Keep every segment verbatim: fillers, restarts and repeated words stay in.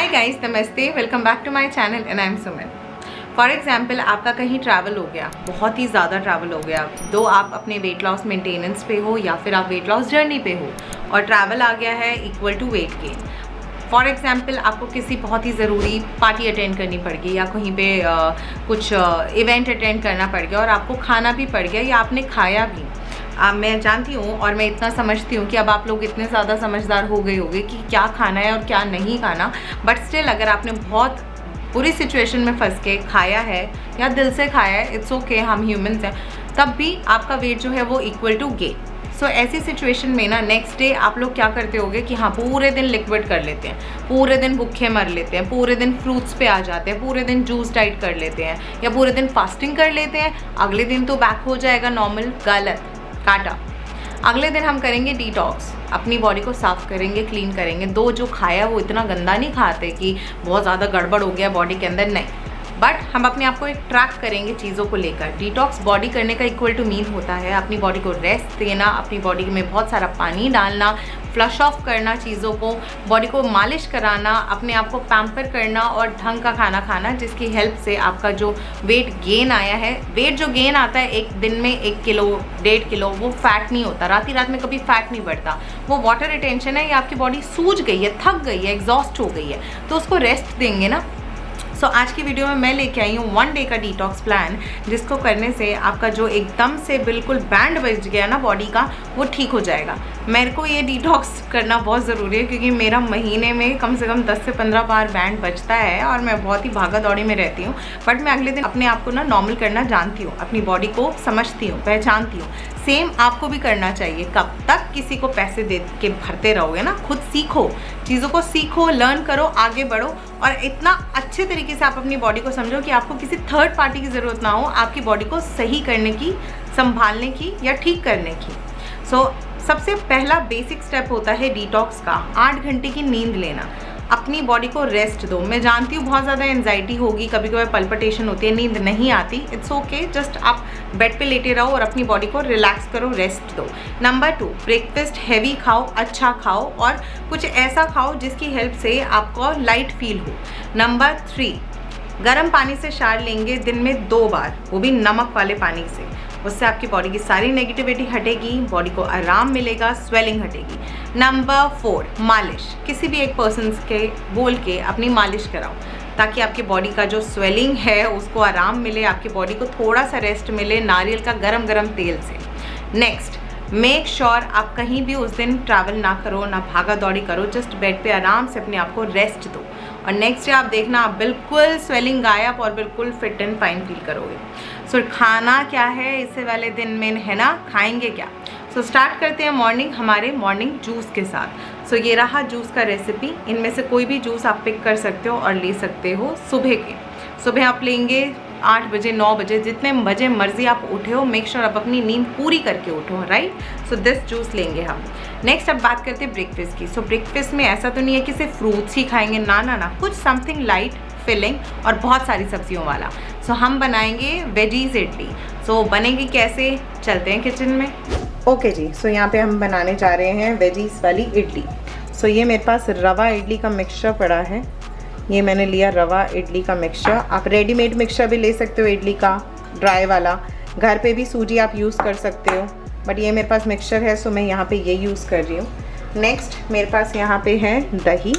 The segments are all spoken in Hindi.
गाइस, नमस्ते, welcome back to my channel and I am Suman. For example आपका कहीं ट्रैवल हो गया, बहुत ही ज़्यादा ट्रैवल हो गया, दो आप अपने वेट लॉस मेंटेनेंस पे हो या फिर आप वेट लॉस जर्नी पे हो और ट्रैवल आ गया है equal to weight gain. For example आपको किसी बहुत ही ज़रूरी पार्टी अटेंड करनी पड़ गई या कहीं पे आ, कुछ इवेंट अटेंड करना पड़ गया और आपको खाना भी पड़ गया या आपने खाया भी। आ, मैं जानती हूँ और मैं इतना समझती हूँ कि अब आप लोग इतने ज़्यादा समझदार हो गए होंगे कि क्या खाना है और क्या नहीं खाना, बट स्टिल अगर आपने बहुत बुरी सिचुएशन में फंस के खाया है या दिल से खाया है, इट्स ओके, हम ह्यूमंस हैं, तब भी आपका वेट जो है वो equal to gain. So so, ऐसी सिचुएशन में ना नेक्स्ट डे आप लोग क्या करते होगे कि हाँ पूरे दिन लिक्विड कर लेते हैं, पूरे दिन भूखे मर लेते हैं, पूरे दिन फ्रूट्स पे आ जाते हैं, पूरे दिन जूस डाइट कर लेते हैं या पूरे दिन फास्टिंग कर लेते हैं। अगले दिन तो बैक हो जाएगा नॉर्मल, गलत, काटा। अगले दिन हम करेंगे डिटॉक्स, अपनी बॉडी को साफ़ करेंगे, क्लीन करेंगे। दो जो खाया वो इतना गंदा नहीं खाते कि बहुत ज़्यादा गड़बड़ हो गया बॉडी के अंदर, नहीं, बट हम अपने आप को एक ट्रैक करेंगे चीज़ों को लेकर। डिटॉक्स बॉडी करने का इक्वल टू मीन होता है अपनी बॉडी को रेस्ट देना, अपनी बॉडी में बहुत सारा पानी डालना, फ्लश ऑफ करना चीज़ों को, बॉडी को मालिश कराना, अपने आप को पैम्पर करना और ढंग का खाना खाना, जिसकी हेल्प से आपका जो वेट गेन आया है, वेट जो गेन आता है एक दिन में एक किलो डेढ़ किलो, वो फैट नहीं होता, रात ही रात में कभी फैट नहीं बढ़ता, वो वाटर रिटेंशन है। या आपकी बॉडी सूज गई है, थक गई है, एग्जॉस्ट हो गई है, तो उसको रेस्ट देंगे ना। सो so, आज की वीडियो में मैं लेके आई हूँ वन डे का डिटॉक्स प्लान, जिसको करने से आपका जो एकदम से बिल्कुल बैंड बज गया ना बॉडी का, वो ठीक हो जाएगा। मेरे को ये डिटॉक्स करना बहुत ज़रूरी है क्योंकि मेरा महीने में कम से कम दस से पंद्रह बार बैंड बजता है और मैं बहुत ही भागा दौड़ी में रहती हूँ, बट मैं अगले दिन अपने आप को ना नॉर्मल करना जानती हूँ, अपनी बॉडी को समझती हूँ, पहचानती हूँ। सेम आपको भी करना चाहिए। कब तक किसी को पैसे दे के भरते रहोगे ना, खुद सीखो, चीज़ों को सीखो, लर्न करो, आगे बढ़ो और इतना अच्छे तरीके से आप अपनी बॉडी को समझो कि आपको किसी थर्ड पार्टी की ज़रूरत ना हो आपकी बॉडी को सही करने की, संभालने की या ठीक करने की। सो so, सबसे पहला बेसिक स्टेप होता है डिटॉक्स का, आठ घंटे की नींद लेना, अपनी बॉडी को रेस्ट दो। मैं जानती हूँ बहुत ज़्यादा एंजाइटी होगी, कभी कभी पल्पिटेशन होती है, नींद नहीं आती, इट्स ओके, जस्ट आप बेड पे लेटे रहो और अपनी बॉडी को रिलैक्स करो, रेस्ट दो। नंबर टू, ब्रेकफास्ट हैवी खाओ, अच्छा खाओ और कुछ ऐसा खाओ जिसकी हेल्प से आपको लाइट फील हो। नंबर थ्री, गर्म पानी से शावर लेंगे दिन में दो बार, वो भी नमक वाले पानी से, उससे आपकी बॉडी की सारी नेगेटिविटी हटेगी, बॉडी को आराम मिलेगा, स्वेलिंग हटेगी। नंबर फोर, मालिश, किसी भी एक पर्सन के बोल के अपनी मालिश कराओ ताकि आपकी बॉडी का जो स्वेलिंग है उसको आराम मिले, आपकी बॉडी को थोड़ा सा रेस्ट मिले नारियल का गरम गरम तेल से। नेक्स्ट, मेक श्योर आप कहीं भी उस दिन ट्रैवल ना करो, ना भागा दौड़ी करो, जस्ट बेड पे आराम से अपने आप को रेस्ट दो और नेक्स्ट डे आप देखना आप बिल्कुल स्वेलिंग गायब और बिल्कुल फिट एंड फाइन फील करोगे। सो so, खाना क्या है इससे वाले दिन में, है ना, खाएंगे क्या? सो so, स्टार्ट करते हैं मॉर्निंग हमारे मॉर्निंग जूस के साथ। सो so, ये रहा जूस का रेसिपी, इनमें से कोई भी जूस आप पिक कर सकते हो और ले सकते हो सुबह के। सुबह आप लेंगे आठ बजे, नौ बजे, जितने बजे मर्जी आप उठे हो, मेक श्योर आप अपनी नींद पूरी करके उठो, राइट। सो दिस जूस लेंगे हम। नेक्स्ट अब बात करते हैं ब्रेकफास्ट की। सो so, ब्रेकफास्ट में ऐसा तो नहीं है कि सिर्फ फ्रूट्स ही खाएंगे, ना ना ना, कुछ समथिंग लाइट, फिलिंग और बहुत सारी सब्जियों वाला। सो so, हम बनाएंगे वेजीज इडली। सो so, बनेगी कैसे, चलते हैं किचन में। ओके okay जी, सो so, यहाँ पे हम बनाने जा रहे हैं वेजीज वाली इडली। सो so, ये मेरे पास रवा इडली का मिक्सचर पड़ा है, ये मैंने लिया रवा इडली का मिक्सचर। आप रेडीमेड मिक्सचर भी ले सकते हो इडली का, ड्राई वाला, घर पे भी सूजी आप यूज़ कर सकते हो, बट ये मेरे पास मिक्सचर है सो मैं यहाँ पे ये यूज़ कर रही हूँ। नेक्स्ट मेरे पास यहाँ पे है दही,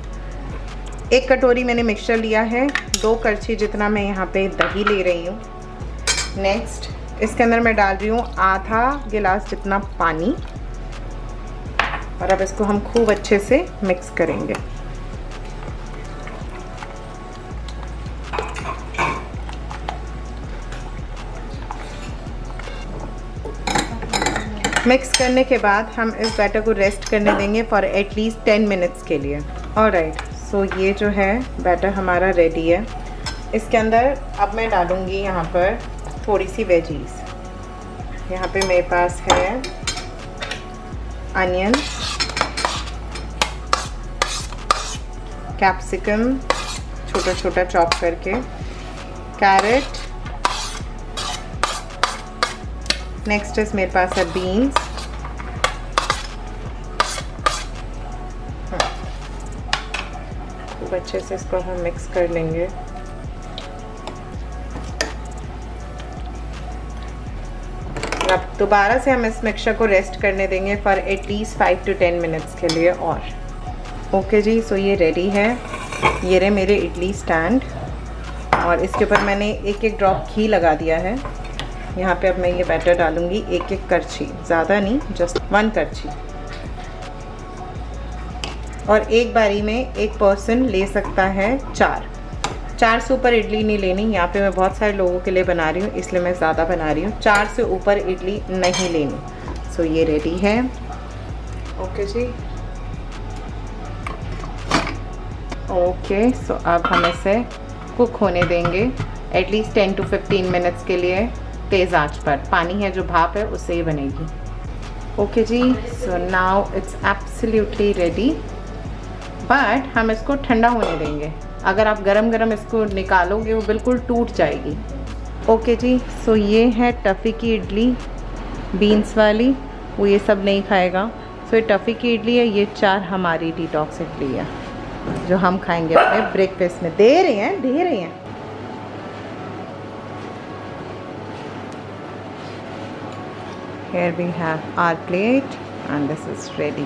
एक कटोरी मैंने मिक्सचर लिया है, दो करछी जितना मैं यहाँ पे दही ले रही हूँ। नेक्स्ट इसके अंदर मैं डाल रही हूँ आधा गिलास जितना पानी और अब इसको हम खूब अच्छे से मिक्स करेंगे। मिक्स करने के बाद हम इस बैटर को रेस्ट करने देंगे फॉर एटलीस्ट टेन मिनट्स के लिए। ऑलराइट, सो ये जो है बैटर हमारा रेडी है। इसके अंदर अब मैं डालूँगी यहाँ पर थोड़ी सी वेजीज। यहाँ पे मेरे पास है अनियन, कैप्सिकम छोटा छोटा चॉप करके, कैरेट, नेक्स्ट इस मेरे पास है बीन्स, खूब अच्छे से इसको हम मिक्स कर लेंगे। अब दोबारा से हम इस मिक्सचर को रेस्ट करने देंगे for at least five to ten minutes के लिए। और ओके जी, सो ये रेडी है। ये रहे मेरे इडली स्टैंड और इसके ऊपर मैंने एक एक ड्रॉप घी लगा दिया है। यहाँ पे अब मैं ये बैटर डालूँगी एक एक करछी, ज़्यादा नहीं, जस्ट वन करछी। और एक बारी में एक पर्सन ले सकता है चार चार से ऊपर इडली नहीं लेनी। यहाँ पे मैं बहुत सारे लोगों के लिए बना रही हूँ इसलिए मैं ज़्यादा बना रही हूँ। चार से ऊपर इडली नहीं लेनी। सो ये रेडी है। ओके जी, ओके सो अब हम इसे कुक होने देंगे at least ten to fifteen minutes के लिए तेज़ आंच पर। पानी है जो भाप है उससे ही बनेगी। ओके जी, so now it's absolutely ready, but हम इसको ठंडा होने देंगे। अगर आप गरम गरम इसको निकालोगे वो बिल्कुल टूट जाएगी। ओके जी, सो ये है टफ़ी की इडली, बीन्स वाली, वो ये सब नहीं खाएगा। सो ये टफ़ी की इडली है, ये चार हमारी डिटॉक्स इडली है जो हम खाएंगे अपने ब्रेकफास्ट में। दे रहे हैं दे रहे हैं Here we have our plate and this is ready.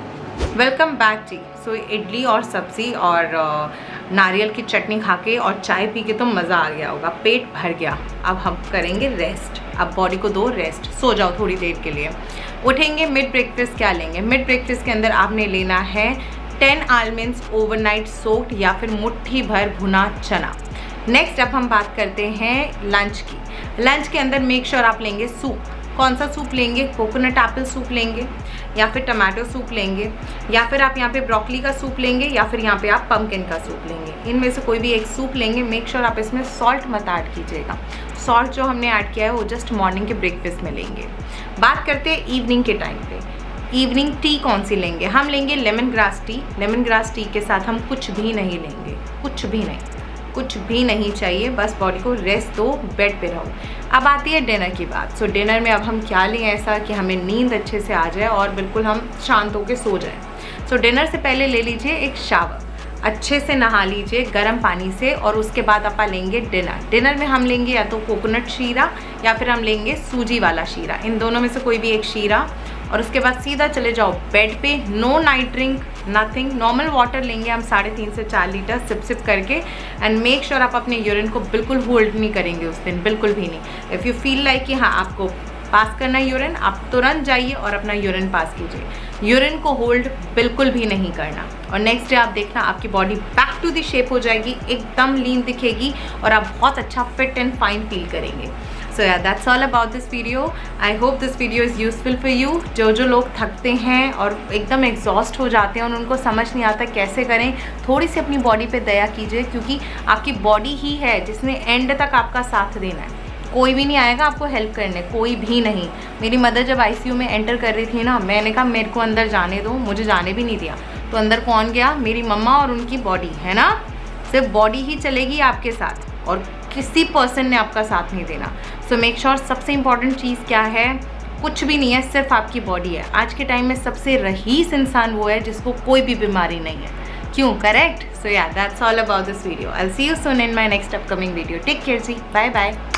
Welcome back जी। सो इडली और सब्ज़ी और नारियल की चटनी खा के और चाय पी के तो मज़ा आ गया होगा, पेट भर गया। अब हम करेंगे रेस्ट। अब बॉडी को दो रेस्ट, सो जाओ थोड़ी देर के लिए। उठेंगे, मिड ब्रेकफास्ट क्या लेंगे? मिड ब्रेकफास्ट के अंदर आपने लेना है टेन आलमंड्स ओवरनाइट सोक्ड या फिर मुट्ठी भर भुना चना। नेक्स्ट अब हम बात करते हैं लंच की। लंच के अंदर मेक श्योर आप लेंगे सूप। कौन सा सूप लेंगे? कोकोनट एप्पल सूप लेंगे या फिर टमाटो सूप लेंगे या फिर आप यहाँ पे ब्रोकली का सूप लेंगे या फिर यहाँ पे आप पम्पकिन का सूप लेंगे। इनमें से कोई भी एक सूप लेंगे। मेक श्योर आप इसमें सॉल्ट मत ऐड कीजिएगा। सॉल्ट जो हमने ऐड किया है वो जस्ट मॉर्निंग के ब्रेकफास्ट में लेंगे। बात करते हैं इवनिंग के टाइम पे। इवनिंग टी कौन सी लेंगे? हम लेंगे lemon grass tea. Lemon grass tea के साथ हम कुछ भी नहीं लेंगे, कुछ भी नहीं, कुछ भी नहीं चाहिए, बस बॉडी को रेस्ट दो, बेड पे रहो। अब आती है डिनर की बात। सो so, डिनर में अब हम क्या लें ऐसा कि हमें नींद अच्छे से आ जाए और बिल्कुल हम शांत होकर सो जाएं। सो so, डिनर से पहले ले लीजिए एक शावर, अच्छे से नहा लीजिए गर्म पानी से और उसके बाद आप लेंगे डिनर। डिनर में हम लेंगे या तो कोकोनट शीरा या फिर हम लेंगे सूजी वाला शीरा, इन दोनों में से कोई भी एक शीरा। और उसके बाद सीधा चले जाओ बेड पे। No night drink, nothing. Normal water लेंगे हम साढ़े तीन से चार लीटर सिप सिप करके। एंड मेक श्योर आप अपने यूरिन को बिल्कुल होल्ड नहीं करेंगे उस दिन, बिल्कुल भी नहीं। इफ़ यू फील लाइक कि हाँ आपको पास करना है यूरिन, आप तुरंत जाइए और अपना यूरिन पास कीजिए। यूरिन को होल्ड बिल्कुल भी नहीं करना। और नेक्स्ट डे आप देखना आपकी body back to the shape हो जाएगी, एकदम लीन दिखेगी और आप बहुत अच्छा फिट एंड फाइन फील करेंगे। So yeah that's all about this video. I hope this video is useful for you. जो जो लोग थकते हैं और एकदम एग्जॉस्ट हो जाते हैं और उनको समझ नहीं आता कैसे करें, थोड़ी सी अपनी बॉडी पे दया कीजिए, क्योंकि आपकी बॉडी ही है जिसने एंड तक आपका साथ देना है। कोई भी नहीं आएगा आपको हेल्प करने, कोई भी नहीं। मेरी मदर जब आईसीयू में एंटर कर रही थी ना, मैंने कहा मेरे को अंदर जाने दो, मुझे जाने भी नहीं दिया। तो अंदर कौन गया? मेरी मम्मा और उनकी बॉडी, है ना। सिर्फ बॉडी ही चलेगी आपके साथ और किसी पर्सन ने आपका साथ नहीं देना। सो मेक श्योर सबसे इम्पॉर्टेंट चीज़ क्या है? कुछ भी नहीं है, सिर्फ आपकी बॉडी है। आज के टाइम में सबसे रईस इंसान वो है जिसको कोई भी बीमारी नहीं है। क्यों? Correct. So yeah that's all about this video. I will see you soon in my next upcoming video. Take care जी, बाय बाय।